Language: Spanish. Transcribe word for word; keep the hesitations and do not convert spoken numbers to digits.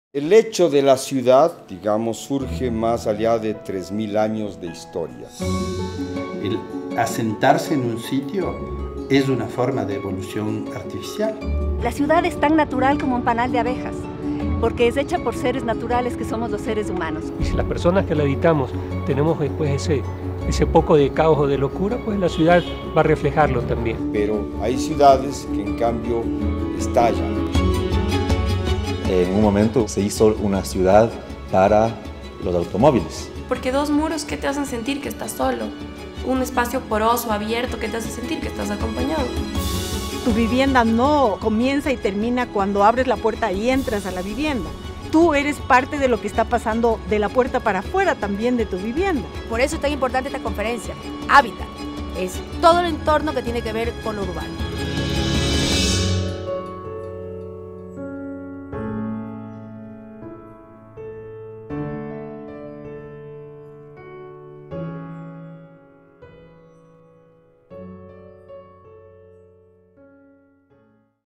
El hecho de la ciudad, digamos, surge más allá de tres mil años de historia. El asentarse en un sitio es una forma de evolución artificial. La ciudad es tan natural como un panal de abejas, porque es hecha por seres naturales que somos los seres humanos. Y si las personas que la habitamos tenemos después ese, ese poco de caos o de locura, pues la ciudad va a reflejarlo también. Pero hay ciudades que en cambio estallan. En un momento se hizo una ciudad para los automóviles. Porque dos muros que te hacen sentir que estás solo, un espacio poroso, abierto, que te hace sentir que estás acompañado. Tu vivienda no comienza y termina cuando abres la puerta y entras a la vivienda. Tú eres parte de lo que está pasando de la puerta para afuera también de tu vivienda. Por eso es tan importante esta conferencia. Hábitat es todo el entorno que tiene que ver con lo urbano.